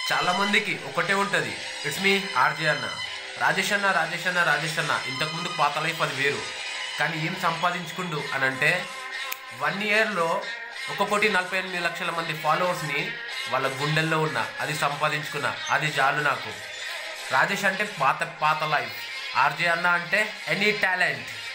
చాలామందికి ఒకటే ఉంటుంది, ఇట్స్ మీ ఆర్జే అన్న. రాజేష్ అన్న రాజేష్ అన్న రాజేష్ అన్న ఇంతకుముందు పాత లైఫ్ అది వేరు. కానీ ఏం సంపాదించుకుండు అని అంటే 1 ఇయర్లో 1,48,00,000 మంది ఫాలోవర్స్ని వాళ్ళ గుండెల్లో ఉన్న అది సంపాదించుకున్నా. అది చాలు నాకు. రాజేష్ అంటే పాత పాత లైఫ్, ఆర్జే అన్న అంటే ఎనీ టాలెంట్.